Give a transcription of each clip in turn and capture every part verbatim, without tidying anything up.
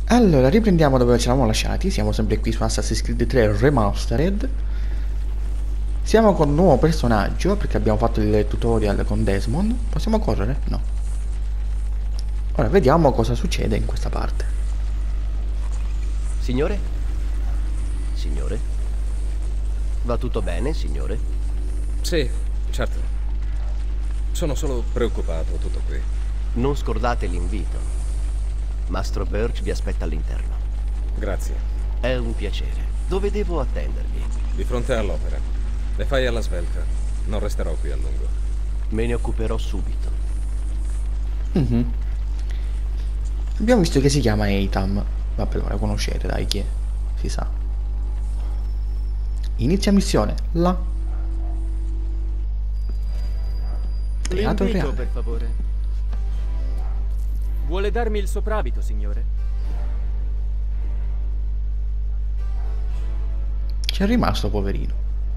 Allora, riprendiamo dove ci eravamo lasciati. Siamo sempre qui su Assassin's Creed tre Remastered. Siamo con un nuovo personaggio, perché abbiamo fatto il tutorial con Desmond. Possiamo correre? No. Ora vediamo cosa succede in questa parte. Signore? Signore? Va tutto bene, signore? Sì, certo. Sono solo preoccupato, tutto qui. Non scordate l'invito. Mastro Birch vi aspetta all'interno. Grazie. È un piacere. Dove devo attendervi? Di fronte all'opera. Le fai alla svelta. Non resterò qui a lungo. Me ne occuperò subito. Mm-hmm. Abbiamo visto che si chiama Eitam. Vabbè, lo conoscete, dai, chi è? Si sa. Inizia missione. Là. Teatro L'invito, reale. per favore. Vuole darmi il soprabito, signore? C'è rimasto, poverino.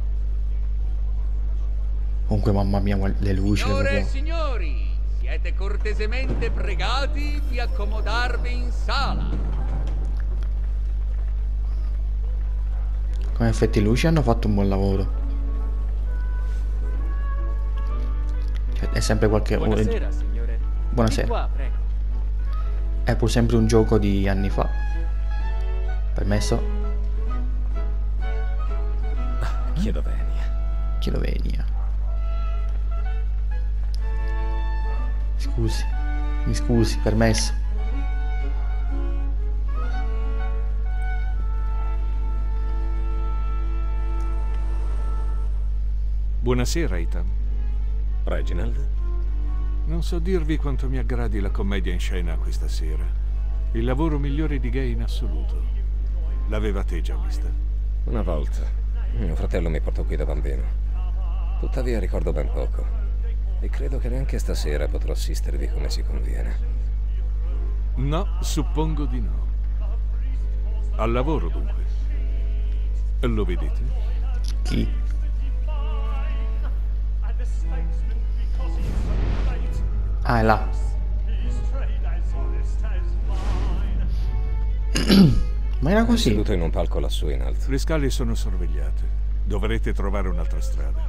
Comunque, mamma mia, le luci. Signore e proprio... signori, siete cortesemente pregati di accomodarvi in sala. Come effetti luci hanno fatto un buon lavoro. Cioè, è sempre qualche... Buonasera, signore. Buonasera. Di qua, prego. È pur sempre un gioco di anni fa. Permesso? Chiedo venia. Chiedo venia. Scusi. Mi scusi, permesso. Buonasera, Ethan. Reginald? Non so dirvi quanto mi aggradi la commedia in scena questa sera. Il lavoro migliore di Gay in assoluto. L'avevate già vista? Una volta. Mio fratello mi portò qui da bambino. Tuttavia ricordo ben poco. E credo che neanche stasera potrò assistervi come si conviene. No, suppongo di no. Al lavoro, dunque. Lo vedete? Chi? Ah, è là. Ma era così? Seduto in un palco lassù in alto. Le scale sono sorvegliate. Dovrete trovare un'altra strada.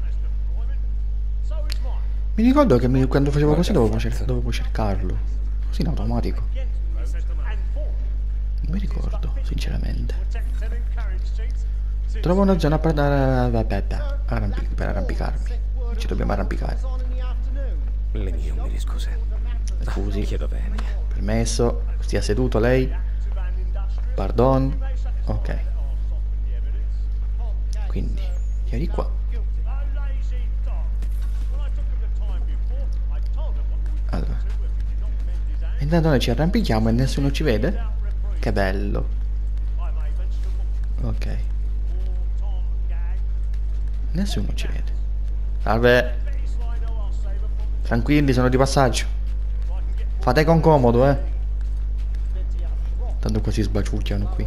Mi ricordo che mi- quando facevo così Guarda, dovevo, cer- forza. dovevo cercarlo. Così in automatico. Non mi ricordo, sinceramente. Trovo una zona per, aspetta, arrampi- per arrampicarmi. Ci dobbiamo arrampicare. Le mie umili scuse. Scusi. Chiedo venia. Permesso. Stia seduto lei. Pardon. Ok. Quindi, vieni qua. Allora. Intanto noi ci arrampichiamo e nessuno ci vede? Che bello. Ok. Nessuno ci vede. Salve. Tranquilli, sono di passaggio. Fate con comodo, eh. Tanto così sbaciucchiano qui.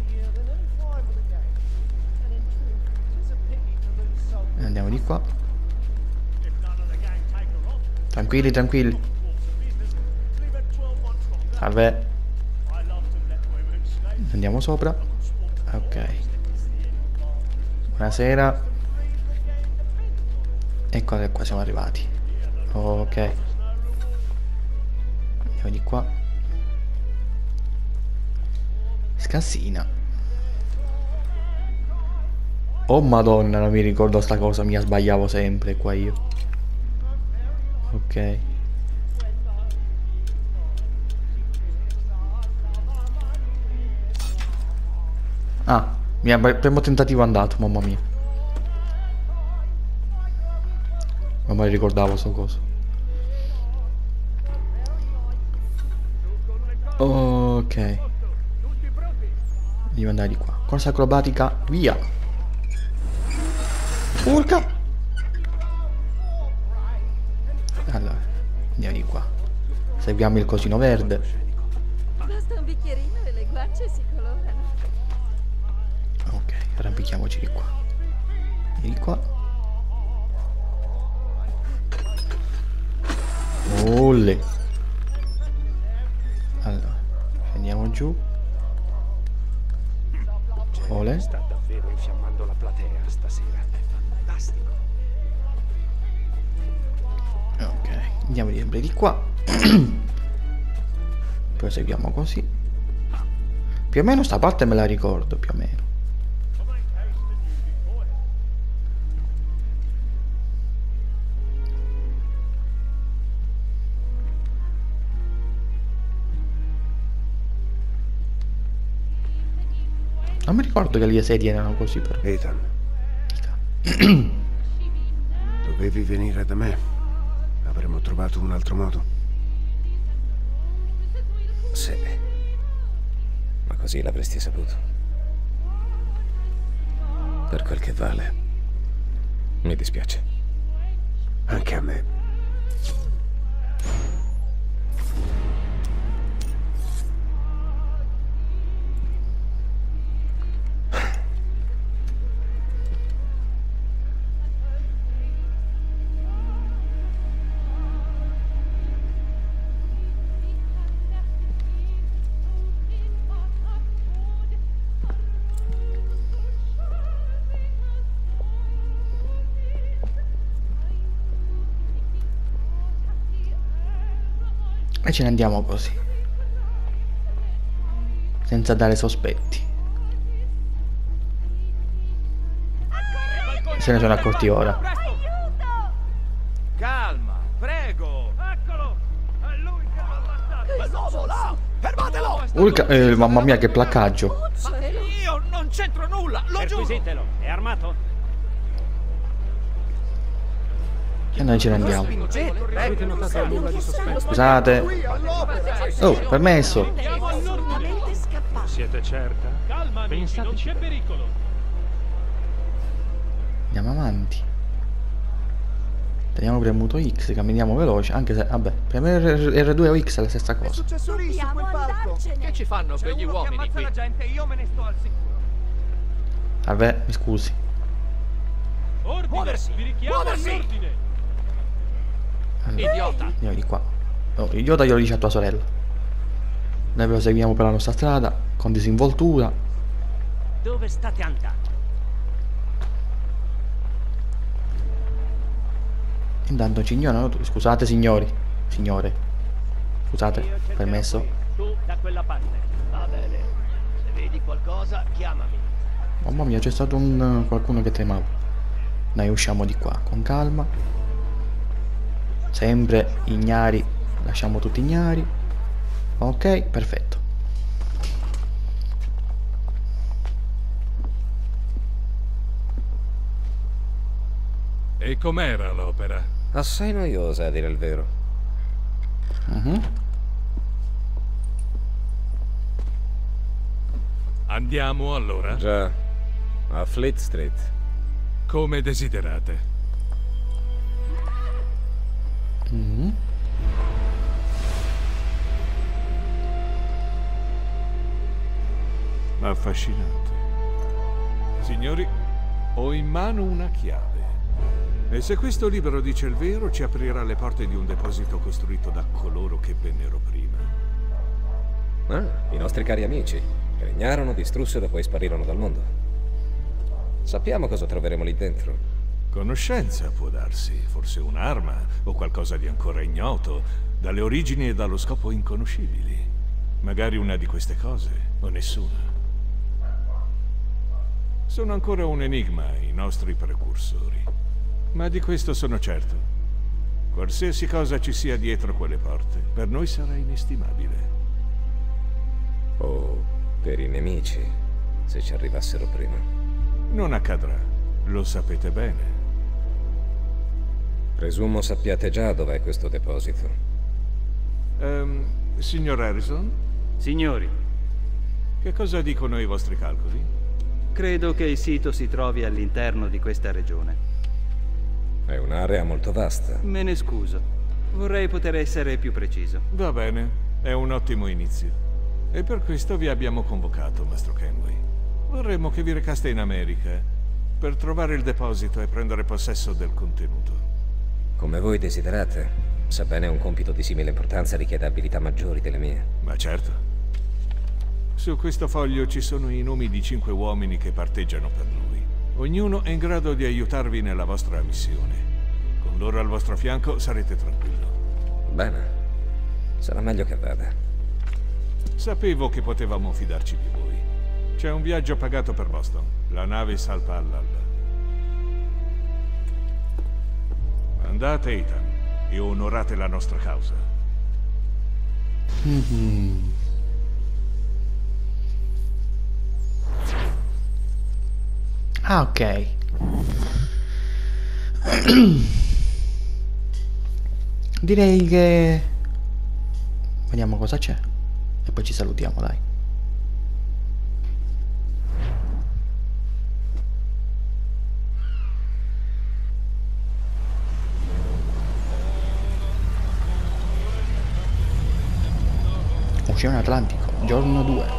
E andiamo di qua. Tranquilli, tranquilli. Salve. Andiamo sopra. Ok. Buonasera. Ecco, qua siamo arrivati. Ok. Andiamo di qua. Scassina. Oh madonna, non mi ricordo sta cosa, mi sbagliavo sempre qua io. Ok. Ah, mi ha primo tentativo andato, mamma mia. Non me ne ricordavo sto coso. Ok. Devo andare di qua. Corsa acrobatica, via. Urca. Allora, andiamo di qua. Seguiamo il cosino verde. Basta un bicchierino e le guance si colorano. Ok, arrampichiamoci di qua. E di qua. Olle. Allora, scendiamo giù. Ole. Sta davvero infiammando la platea stasera. È fantastico. Ok, andiamo sempre di qua. Proseguiamo così. Più o meno sta parte me la ricordo, più o meno. Non mi ricordo che le sedie erano così, però. Ethan, dovevi venire da me. Avremmo trovato un altro modo. Sì. Ma così l'avresti saputo. Per quel che vale. Mi dispiace. Anche a me. E ce ne andiamo così, senza dare sospetti. Se ne sono accorti ora. Calma, prego. Eccolo. È lui che l'ha ammazzato. Quell'uomo là! Fermatelo! Urca, eh, mamma mia, che placcaggio. Ma io non c'entro nulla, lo giuro. Perquisitelo. È armato? E noi ce ne andiamo. Avete notato nulla di sospetto? Scusate. Oh, permesso. Siete certa? Calma, pensate non c'è pericolo. Andiamo avanti. Teniamo premuto X, camminiamo veloce, anche se, vabbè, premere R due o X è la stessa cosa. Successo lì su quel palco. Che ci fanno quegli uomini qui? La gente, io me ne sto al sicuro. Vabbè, mi scusi. Ordine. Muoversi! Vi richiamo Muoversi! all'ordine. Allora, Idiota! andiamo di qua. Oh, idiota glielo dice a tua sorella. Noi proseguiamo per la nostra strada, con disinvoltura. Dove state andando? Intanto ci ignorano tutti. Scusate signori. Signore. Scusate, permesso. Tu da quella parte. Va bene. Se vedi qualcosa, chiamami. Mamma mia, c'è stato un qualcuno che tremava. Noi usciamo di qua con calma. Sempre ignari. Lasciamo tutti ignari. Ok, perfetto. E com'era l'opera? Assai noiosa, a dire il vero. Mhm. Andiamo allora? Già, a Fleet Street. Come desiderate. Mhm. Affascinante. Signori, ho in mano una chiave. E se questo libro dice il vero, ci aprirà le porte di un deposito costruito da coloro che vennero prima. Ah, i nostri cari amici. Regnarono, distrussero e poi sparirono dal mondo. Sappiamo cosa troveremo lì dentro. Conoscenza, può darsi, forse un'arma o qualcosa di ancora ignoto, dalle origini e dallo scopo inconoscibili. Magari una di queste cose, o nessuna. Sono ancora un enigma i nostri precursori, ma di questo sono certo. Qualsiasi cosa ci sia dietro quelle porte, per noi sarà inestimabile. O per i nemici, se ci arrivassero prima. Non accadrà, lo sapete bene. Presumo sappiate già dov'è questo deposito. Ehm, signor Harrison, Signori, che cosa dicono i vostri calcoli? credo che il sito si trovi all'interno di questa regione. È un'area molto vasta. Me ne scuso. Vorrei poter essere più preciso. Va bene, è un ottimo inizio. E per questo vi abbiamo convocato, Mastro Kenway. Vorremmo che vi recaste in America per trovare il deposito e prendere possesso del contenuto. Come voi desiderate. Sebbene un compito di simile importanza richieda abilità maggiori delle mie. Ma certo. Su questo foglio ci sono i nomi di cinque uomini che parteggiano per noi. Ognuno è in grado di aiutarvi nella vostra missione. Con loro al vostro fianco sarete tranquillo. Bene. Sarà meglio che vada. Sapevo che potevamo fidarci di voi. C'è un viaggio pagato per Boston. La nave salpa all'alba. Andate, Ethan, e onorate la nostra causa. Mm-hmm. Ah, ok. Direi che vediamo cosa c'è e poi ci salutiamo, dai. Oceano Atlantico, giorno due.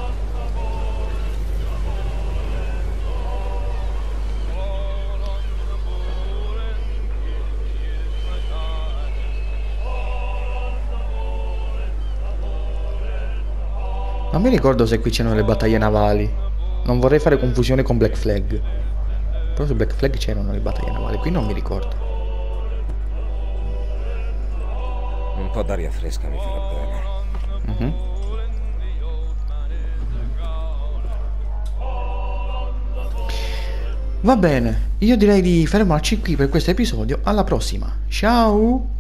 Non mi ricordo se qui c'erano le battaglie navali. Non vorrei fare confusione con Black Flag. Però su Black Flag c'erano le battaglie navali, qui non mi ricordo. Un po' d'aria fresca mi farà bene. Mhm. Va bene, io direi di fermarci qui per questo episodio. Alla prossima. Ciao!